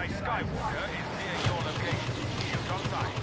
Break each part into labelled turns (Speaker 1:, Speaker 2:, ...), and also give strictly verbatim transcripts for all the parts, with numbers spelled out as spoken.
Speaker 1: Jedi Skywalker is near your location. Shields on sight.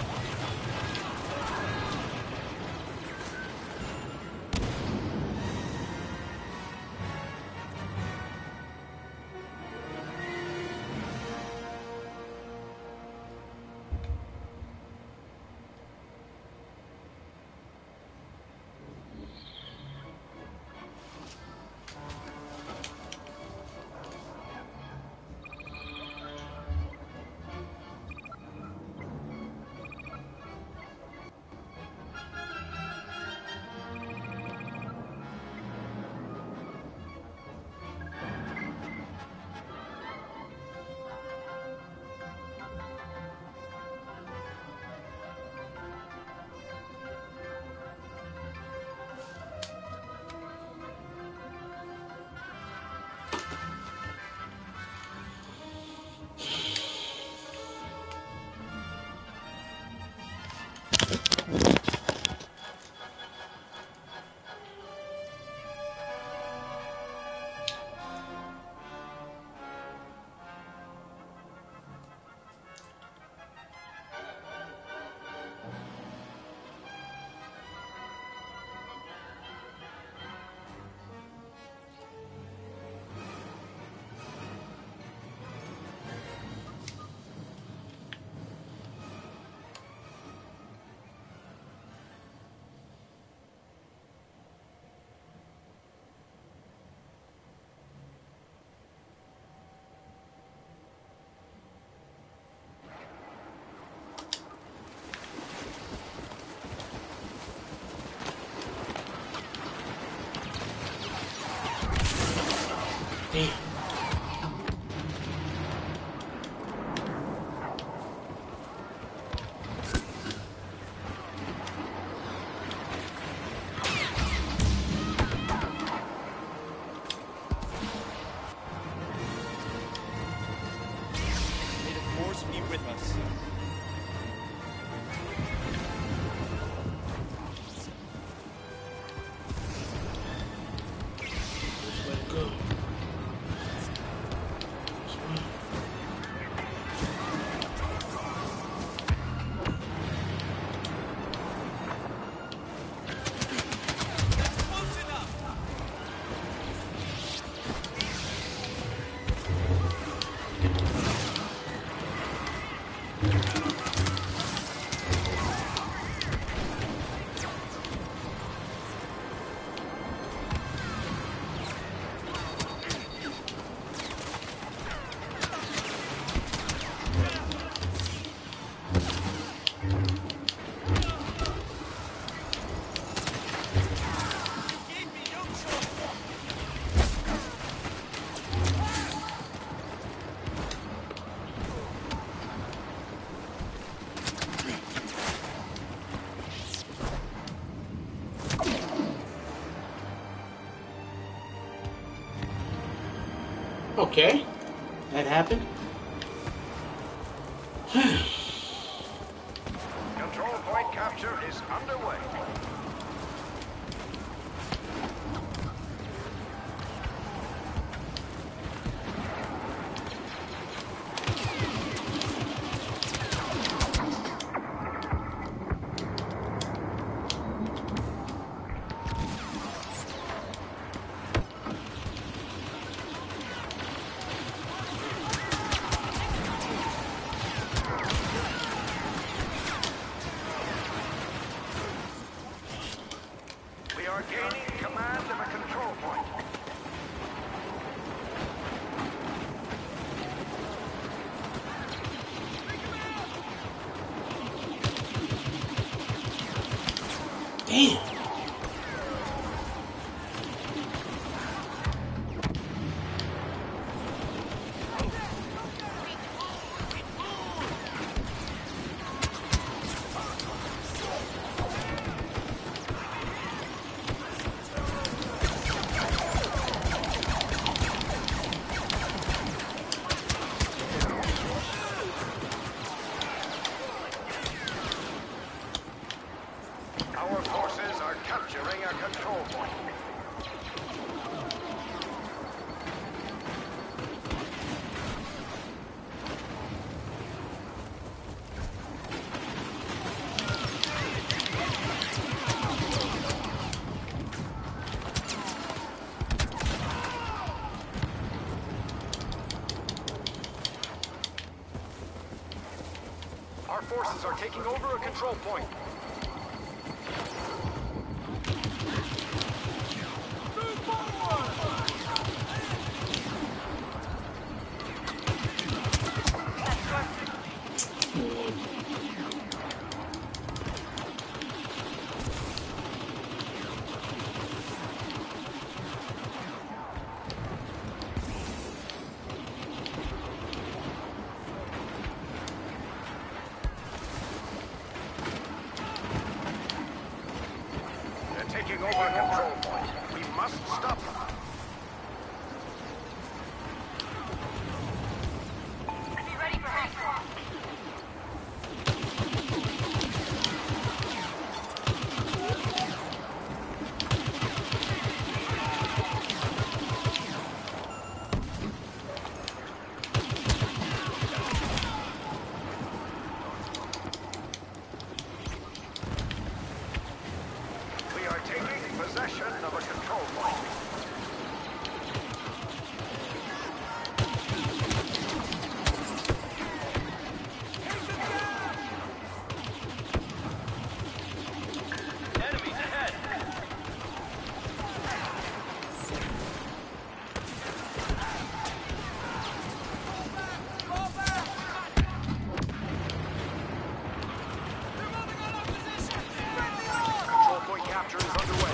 Speaker 2: Damn.
Speaker 3: May the Force be with us.
Speaker 2: Let's let it go. Okay, that happened.
Speaker 1: Control point capture is underway. We are gaining command of a control point.
Speaker 2: Damn.
Speaker 1: Our forces Our forces are taking over a control point. Taking over a control point. We must stop them.
Speaker 4: Be ready for handcraft.
Speaker 1: Possession of a control point.
Speaker 3: Enemies ahead!
Speaker 1: Control point capture is underway.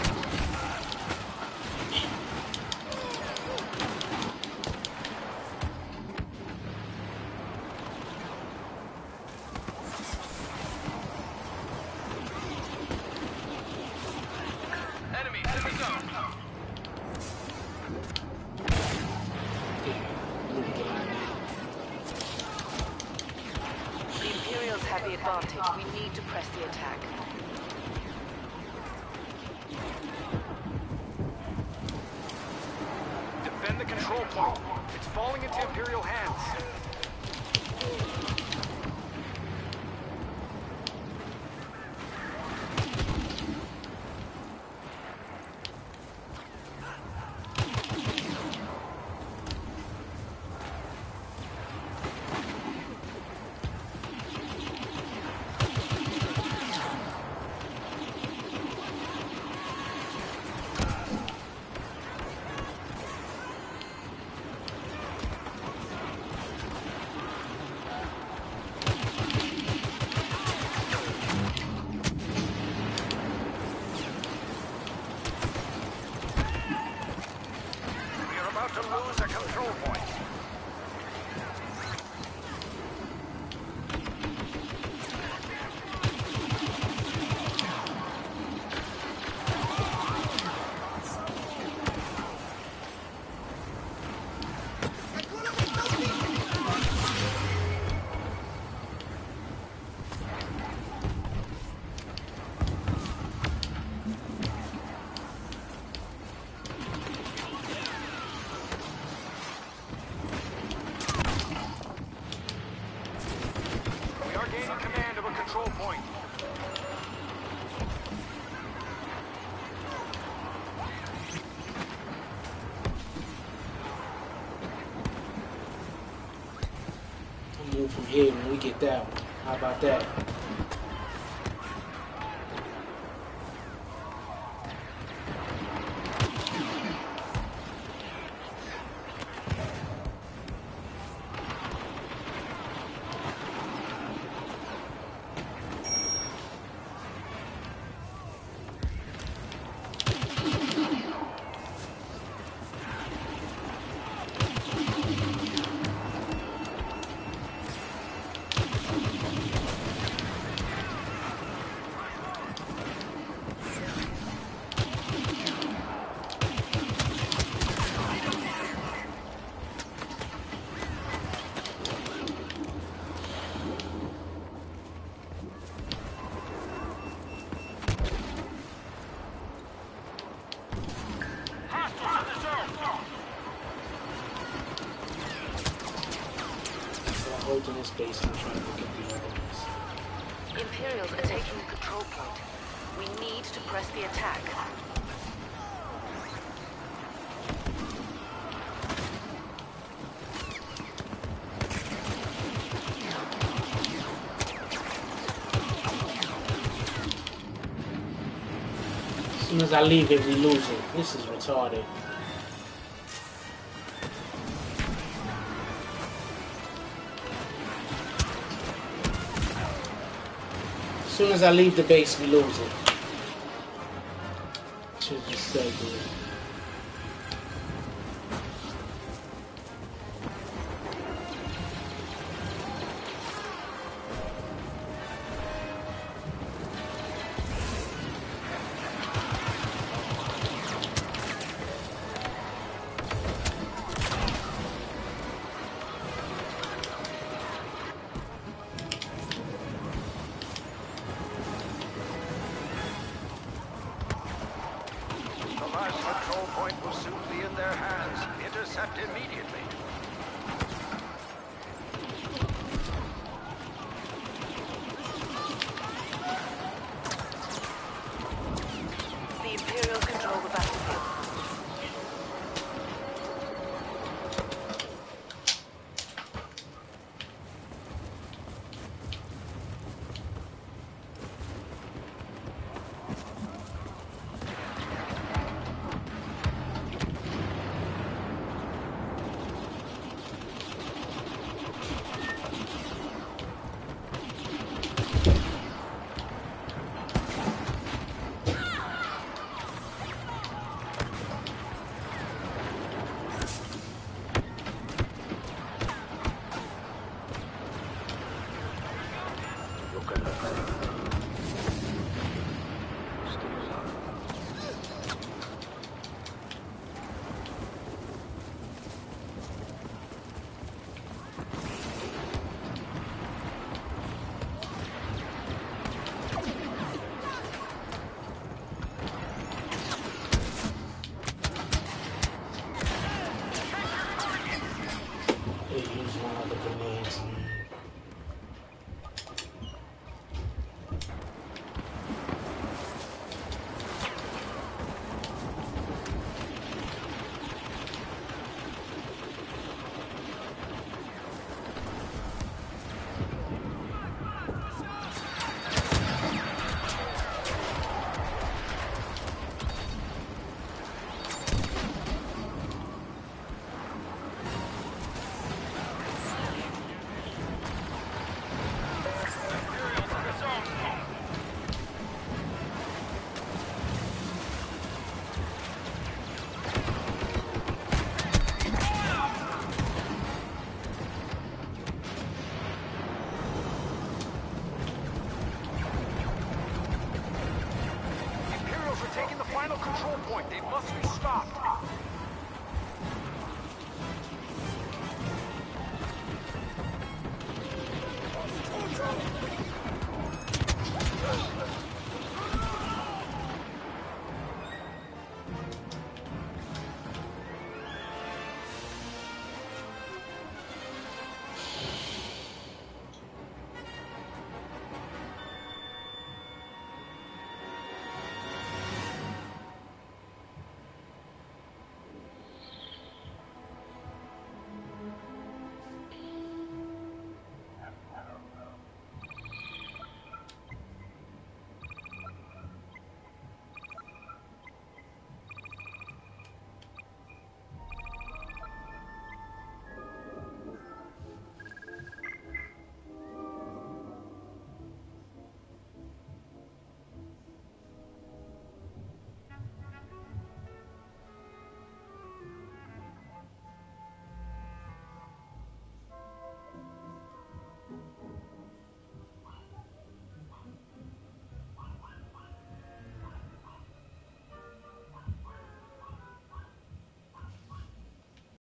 Speaker 3: Enemies in the zone!
Speaker 4: The Imperials have the advantage. We need to press the attack.
Speaker 1: Defend the control point. It's falling into Imperial hands. To lose a control point. Gaining command of a control point.
Speaker 2: We'll move from here when we get that one. How about that? Holding this base and trying to get the others.
Speaker 4: Imperials are taking the control point. We need to press the attack.
Speaker 2: soon as I leave it, we lose it. This is retarded. As soon as I leave the base, we lose it. This is just so good.
Speaker 1: The last control point will soon be in their hands. Intercept immediately.